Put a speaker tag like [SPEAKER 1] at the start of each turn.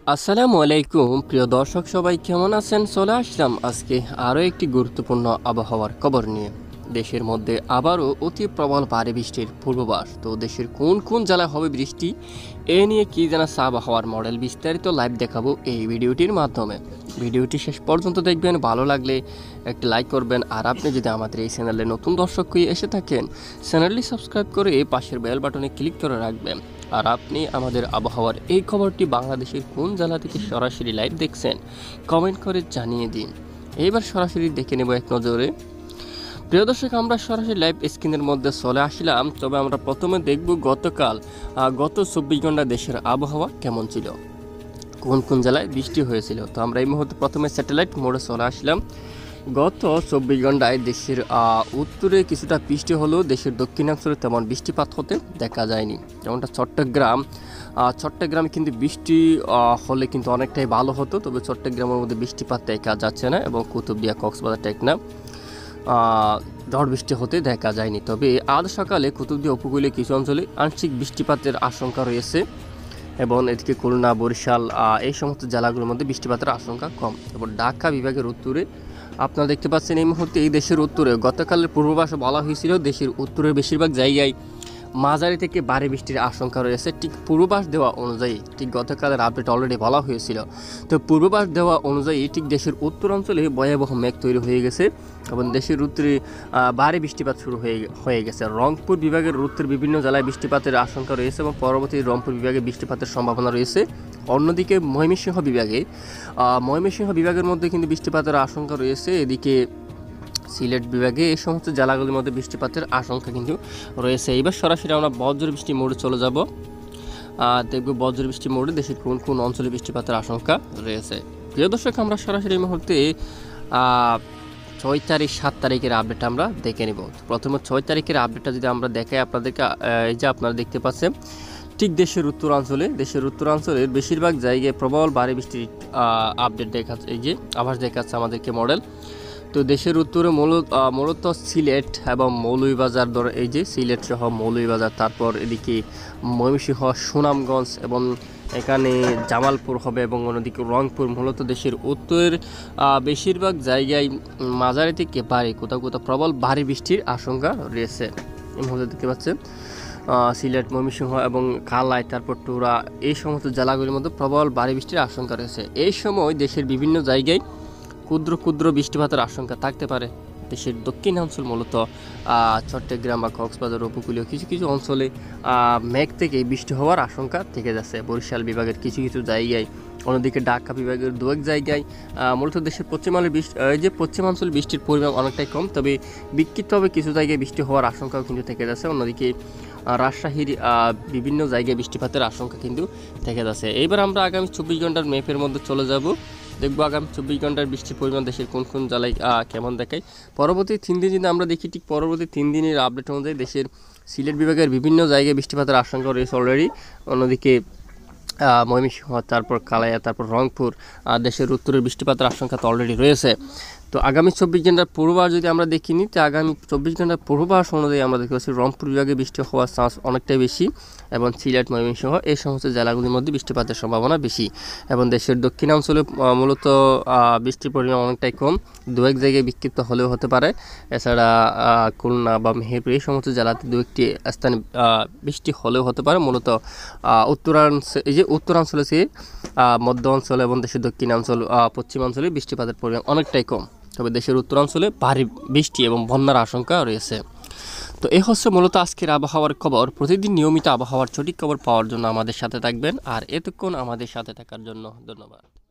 [SPEAKER 1] আসসালামু আলাইকুম প্রিয় দর্শক, সবাই কেমন আছেন? চলে আসলাম আজকে আরও একটি গুরুত্বপূর্ণ আবহাওয়ার খবর নিয়ে। দেশের মধ্যে আবারও অতি প্রবল ভারী বৃষ্টির পূর্বাভাস। তো দেশের কোন কোন জেলায় হবে বৃষ্টি, এ নিয়ে কী জানাচ্ছে আবহাওয়ার মডেল, বিস্তারিত লাইভ দেখাবো এই ভিডিওটির মাধ্যমে। ভিডিওটি শেষ পর্যন্ত দেখবেন, ভালো লাগলে একটি লাইক করবেন। আর আপনি যদি আমাদের এই চ্যানেলে নতুন দর্শক হয়ে এসে থাকেন, চ্যানেলটি সাবস্ক্রাইব করে পাশের বেল বাটনে ক্লিক করে রাখবেন। আর আপনি আমাদের আবহাওয়ার এই খবরটি বাংলাদেশের কোন জেলা থেকে সরাসরি লাইভ দেখছেন, কমেন্ট করে জানিয়ে দিন। এইবার সরাসরি দেখে নেব এক নজরে। প্রিয় দর্শক, আমরা সরাসরি লাইভ স্ক্রিনের মধ্যে চলে আসলাম। তবে আমরা প্রথমে দেখব গত 24 ঘন্টা দেশের আবহাওয়া কেমন ছিল, কোন কোন জেলায় বৃষ্টি হয়েছিল। তো আমরা এই মুহূর্তে প্রথমে স্যাটেলাইট মোডে চলে আসলাম। গত 24 ঘন্টায় দেশের উত্তরে কিছুটা বৃষ্টি হলেও দেশের দক্ষিণাঞ্চলে তেমন বৃষ্টিপাত হতে দেখা যায়নি। যেমনটা চট্টগ্রামে কিন্তু বৃষ্টি হলে কিন্তু অনেকটাই ভালো হতো, তবে চট্টগ্রামের মধ্যে বৃষ্টিপাত দেখা যাচ্ছে না, এবং কুতুবদিয়া, কক্সবাজার, টেকনাফ ঝড় বৃষ্টি হতে দেখা যায়নি। তবে আজ সকালে কুতুবদিয়া উপকূলীয় কিছু অঞ্চলে আংশিক বৃষ্টিপাতের আশঙ্কা রয়েছে, এবং এদিকে খুলনা, বরিশাল এই সমস্ত জেলাগুলোর মধ্যে বৃষ্টিপাতের আশঙ্কা কম। এবং ঢাকা বিভাগের উত্তরে আপনারা দেখতে পাচ্ছেন এই মুহূর্তে এই দেশের উত্তরে গতকালের পূর্বাভাসে বলা হয়েছিল দেশের উত্তরের বেশিরভাগ জায়গায় মাঝারি থেকে ভারী বৃষ্টির আশঙ্কা রয়েছে। ঠিক পূর্বাভাস দেওয়া অনুযায়ী, ঠিক গতকালের আপডেট অলরেডি বলা হয়েছিল। তো পূর্বাভাস দেওয়া অনুযায়ী ঠিক দেশের উত্তরাঞ্চলে ভয়াবহ মেঘ তৈরি হয়ে গেছে, এবং দেশের উত্তরে ভারী বৃষ্টিপাত শুরু হয়ে গেছে। রংপুর বিভাগের উত্তর বিভিন্ন জেলায় বৃষ্টিপাতের আশঙ্কা রয়েছে, এবং পরবর্তী রংপুর বিভাগে বৃষ্টিপাতের সম্ভাবনা রয়েছে। অন্যদিকে ময়মনসিংহ বিভাগের মধ্যে কিন্তু বৃষ্টিপাতের আশঙ্কা রয়েছে। এদিকে সিলেট বিভাগে এই সমস্ত জেলাগুলির মধ্যে বৃষ্টিপাতের আশঙ্কা কিন্তু রয়েছে। এবার সরাসরি আমরা বজ্র বৃষ্টি মোড়ে চলে যাব, দেখব বজ্র বৃষ্টি মোড়ে দেশের কোন কোন অঞ্চলে বৃষ্টিপাতের আশঙ্কা রয়েছে। প্রিয় দর্শক, আমরা সরাসরি এই মুহূর্তে 6 তারিখ 7 তারিখের আপডেট আমরা দেখে নিব। প্রথমে 6 তারিখের আপডেটটা যদি আমরা দেখাই আপনাদেরকে, এই যে আপনারা দেখতে পাচ্ছেন ঠিক দেশের উত্তরাঞ্চলের বেশিরভাগ জায়গায় প্রবল ভারী বৃষ্টির আপডেট দেখাচ্ছে, এই যে আভাস দেখাচ্ছে আমাদেরকে মডেল। তো দেশের উত্তরে মূলত সিলেট এবং মৌলভীবাজার, এই যে সিলেট সহ মৌলভীবাজার, তারপর এদিকে ময়মনসিংহ, সুনামগঞ্জ, এবং এখানে জামালপুর হবে, এবং অন্যদিকে রংপুর। মূলত দেশের উত্তরের বেশিরভাগ জায়গায় মাঝারি থেকে ভারী, কোথাও কোথাও প্রবল ভারী বৃষ্টির আশঙ্কা রয়েছে। এই মুহূর্তে দেখতে পাচ্ছেন সিলেট, ময়মনসিংহ এবং কালাই, তারপর টুরা, এই সমস্ত জেলাগুলির মধ্যে প্রবল ভারী বৃষ্টির আশঙ্কা রয়েছে। এই সময় দেশের বিভিন্ন জায়গায় ক্ষুদ্র ক্ষুদ্র বৃষ্টিপাতের আশঙ্কা থাকতে পারে। দেশের দক্ষিণাঞ্চল মূলত চট্টগ্রাম বা কক্সবাজার উপকূলীয় কিছু কিছু অঞ্চলে মেঘ থেকে বৃষ্টি হওয়ার আশঙ্কা থেকে যাচ্ছে। বরিশাল বিভাগের কিছু কিছু জায়গায়, অন্যদিকে ঢাকা বিভাগের দু এক জায়গায় মূলত দেশের পশ্চিমাঞ্চলে বৃষ্টির পরিমাণ অনেকটাই কম, তবে বিক্ষিপ্তভাবে কিছু জায়গায় বৃষ্টি হওয়ার আশঙ্কাও কিন্তু থেকে যাচ্ছে। অন্যদিকে রাজশাহীর বিভিন্ন জায়গায় বৃষ্টিপাতের আশঙ্কা কিন্তু থেকে যাচ্ছে। এইবার আমরা আগামী 24 ঘন্টার ম্যাপের মধ্যে চলে যাব, দেখবো আগামী 24 ঘন্টার বৃষ্টির পরিমাণ দেশের কোন কোন জেলায় কেমন দেখায়। পরবর্তী 3 দিন যদি আমরা দেখি, ঠিক পরবর্তী 3 দিনের আপডেট অনুযায়ী দেশের সিলেট বিভাগের বিভিন্ন জায়গায় বৃষ্টিপাতের আশঙ্কা রয়েছে অলরেডি। অন্যদিকে ময়মনসিংহ, তারপর কালাইয়া, তারপর রংপুর, দেশের উত্তরের বৃষ্টিপাতের আশঙ্কা তো অলরেডি রয়েছে। তো আগামী 24 ঘন্টার পূর্বাভাস যদি আমরা দেখিনি, তো আগামী 24 ঘন্টার পূর্বাভাস অনুযায়ী আমরা দেখতে পাচ্ছি রংপুর বিভাগে বৃষ্টি হওয়ার চান্স অনেকটাই বেশি, এবং সিলেট, ময়মনসিংহ এই সমস্ত জেলাগুলির মধ্যে বৃষ্টিপাতের সম্ভাবনা বেশি। এবং দেশের দক্ষিণাঞ্চলে মূলত বৃষ্টির পরিমাণ অনেকটাই কম, দু এক জায়গায় বিক্ষিপ্ত হলেও হতে পারে। এছাড়া খুলনা বা মেহেরপুর এই সমস্ত জেলাতে দু একটি স্থানে বৃষ্টি হলেও হতে পারে। মূলত উত্তরাঞ্চলে চেয়ে মধ্য অঞ্চল এবং দেশের দক্ষিণাঞ্চল, পশ্চিমাঞ্চলে বৃষ্টিপাতের পরিমাণ অনেকটাই কম, তবে দেশের উত্তরাঞ্চলে ভারী বৃষ্টি এবং বন্যার আশঙ্কা রয়েছে। তো এই হচ্ছে মূলত আজকের আবহাওয়ার খবর। প্রতিদিন নিয়মিত আবহাওয়ার সঠিক খবর পাওয়ার জন্য আমাদের সাথে থাকবেন, আর এতক্ষণ আমাদের সাথে থাকার জন্য ধন্যবাদ।